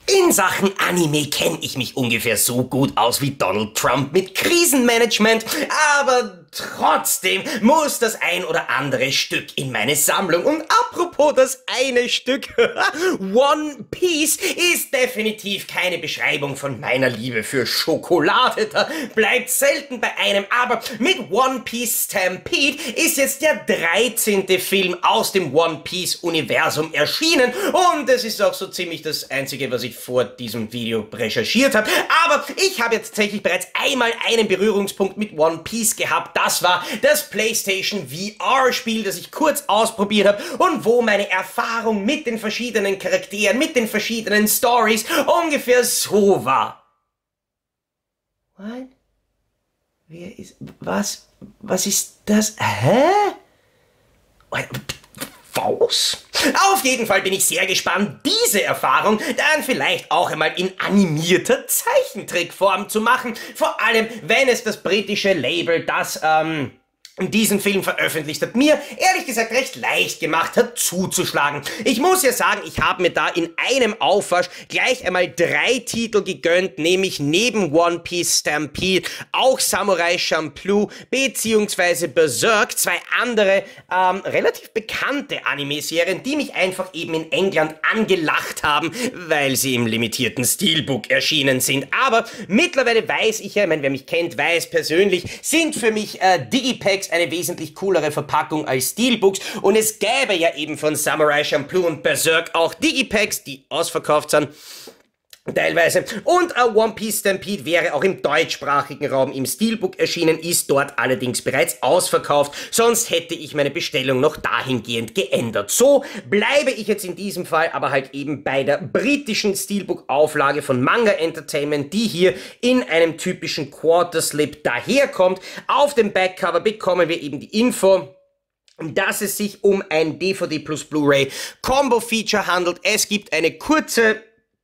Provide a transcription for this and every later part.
In Sachen Anime kenne ich mich ungefähr so gut aus wie Donald Trump mit Krisenmanagement, aber trotzdem muss das ein oder andere Stück in meine Sammlung. Und apropos das eine Stück, One Piece ist definitiv keine Beschreibung von meiner Liebe für Schokolade. Da bleibt selten bei einem, aber mit One Piece Stampede ist jetzt der 13. Film aus dem One Piece Universum erschienen und es ist auch so ziemlich das einzige, was ich vor diesem Video recherchiert habe. Aber ich habe jetzt tatsächlich bereits einmal einen Berührungspunkt mit One Piece gehabt. Das war das PlayStation VR-Spiel, das ich kurz ausprobiert habe und wo meine Erfahrung mit den verschiedenen Charakteren, mit den verschiedenen Stories ungefähr so war. What? Wer ist... Was ist das? Hä? Was? Auf jeden Fall bin ich sehr gespannt, diese Erfahrung dann vielleicht auch einmal in animierter Zeichentrickform zu machen. Vor allem, wenn es das britische Label, das diesen Film veröffentlicht hat, mir ehrlich gesagt recht leicht gemacht hat, zuzuschlagen. Ich muss ja sagen, ich habe mir da in einem Aufwasch gleich einmal 3 Titel gegönnt, nämlich neben One Piece Stampede auch Samurai Champloo beziehungsweise Berserk, 2 andere relativ bekannte Anime-Serien, die mich einfach eben in England angelacht haben, weil sie im limitierten Steelbook erschienen sind. Aber mittlerweile weiß ich ja, ich meine, wer mich kennt, weiß persönlich, sind für mich Digipacks eine wesentlich coolere Verpackung als Steelbooks und es gäbe ja eben von Samurai Champloo und Berserk auch Digipacks, die ausverkauft sind. Teilweise. Und One Piece Stampede wäre auch im deutschsprachigen Raum im Steelbook erschienen, ist dort allerdings bereits ausverkauft, sonst hätte ich meine Bestellung noch dahingehend geändert. So bleibe ich jetzt in diesem Fall aber halt eben bei der britischen Steelbook-Auflage von Manga Entertainment, die hier in einem typischen Quarter-Slip daherkommt. Auf dem Backcover bekommen wir eben die Info, dass es sich um ein DVD plus Blu-ray Combo-Feature handelt. Es gibt eine kurze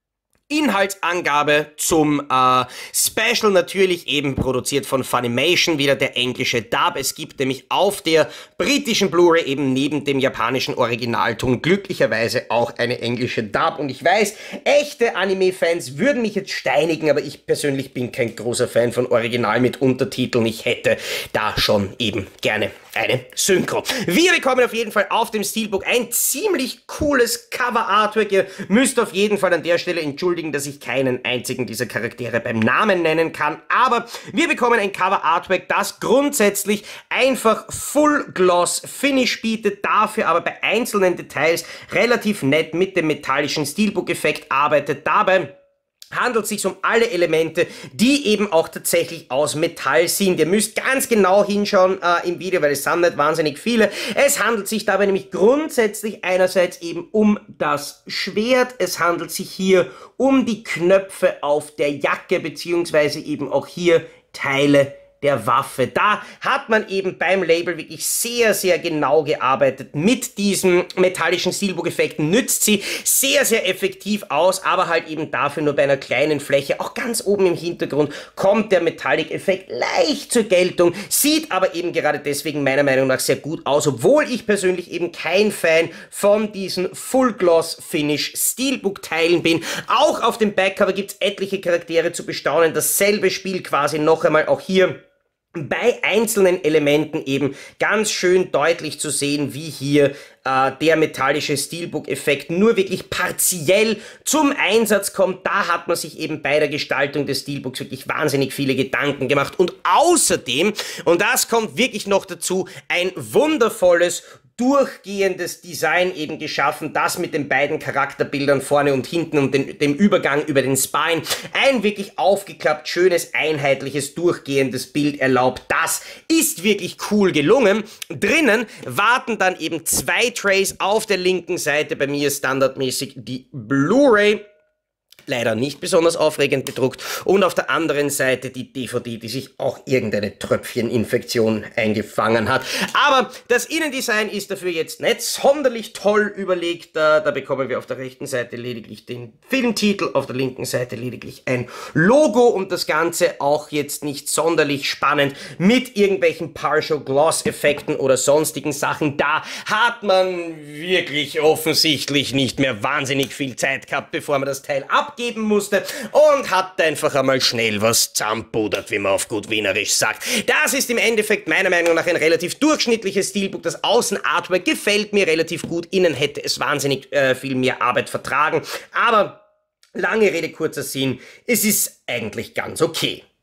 Inhaltsangabe zum Special, natürlich eben produziert von Funimation, wieder der englische Dub. Es gibt nämlich auf der britischen Blu-ray eben neben dem japanischen Originalton glücklicherweise auch eine englische Dub. Und ich weiß, echte Anime-Fans würden mich jetzt steinigen, aber ich persönlich bin kein großer Fan von Original mit Untertiteln. Ich hätte da schon eben gerne eine Synchro. Wir bekommen auf jeden Fall auf dem Steelbook ein ziemlich cooles Cover-Artwork. Ihr müsst auf jeden Fall an der Stelle entschuldigen, dass ich keinen einzigen dieser Charaktere beim Namen nennen kann, aber wir bekommen ein Cover-Artwork, das grundsätzlich einfach Full-Gloss-Finish bietet, dafür aber bei einzelnen Details relativ nett mit dem metallischen Steelbook-Effekt arbeitet. Dabei handelt es sich um alle Elemente, die eben auch tatsächlich aus Metall sind. Ihr müsst ganz genau hinschauen im Video, weil es sind nicht wahnsinnig viele. Es handelt sich dabei nämlich grundsätzlich einerseits eben um das Schwert, es handelt sich hier um die Knöpfe auf der Jacke, beziehungsweise eben auch hier Teile der Waffe. Da hat man eben beim Label wirklich sehr, sehr genau gearbeitet mit diesen metallischen Steelbook-Effekten, nützt sie sehr, sehr effektiv aus, aber halt eben dafür nur bei einer kleinen Fläche. Auch ganz oben im Hintergrund kommt der Metallic-Effekt leicht zur Geltung, sieht aber eben gerade deswegen meiner Meinung nach sehr gut aus, obwohl ich persönlich eben kein Fan von diesen Full-Gloss-Finish Steelbook-Teilen bin. Auch auf dem Backcover gibt es etliche Charaktere zu bestaunen, dasselbe Spiel quasi noch einmal auch hier bei einzelnen Elementen eben ganz schön deutlich zu sehen, wie hier der metallische Steelbook-Effekt nur wirklich partiell zum Einsatz kommt. Da hat man sich eben bei der Gestaltung des Steelbooks wirklich wahnsinnig viele Gedanken gemacht. Und außerdem, und das kommt wirklich noch dazu, ein wundervolles durchgehendes Design eben geschaffen, das mit den beiden Charakterbildern vorne und hinten und dem Übergang über den Spine ein wirklich aufgeklappt, schönes, einheitliches, durchgehendes Bild erlaubt. Das ist wirklich cool gelungen. Drinnen warten dann eben 2 Trays auf der linken Seite, bei mir standardmäßig die Blu-ray, leider nicht besonders aufregend bedruckt, und auf der anderen Seite die DVD, die sich auch irgendeine Tröpfcheninfektion eingefangen hat. Aber das Innendesign ist dafür jetzt nicht sonderlich toll überlegt. Da bekommen wir auf der rechten Seite lediglich den Filmtitel, auf der linken Seite lediglich ein Logo und das Ganze auch jetzt nicht sonderlich spannend mit irgendwelchen Partial Gloss Effekten oder sonstigen Sachen. Da hat man wirklich offensichtlich nicht mehr wahnsinnig viel Zeit gehabt, bevor man das Teil ab abgeben musste und hat einfach einmal schnell was zusammenpudert, wie man auf gut Wienerisch sagt. Das ist im Endeffekt meiner Meinung nach ein relativ durchschnittliches Steelbook. Das Außenartwork gefällt mir relativ gut, innen hätte es wahnsinnig viel mehr Arbeit vertragen, aber lange Rede, kurzer Sinn, es ist eigentlich ganz okay.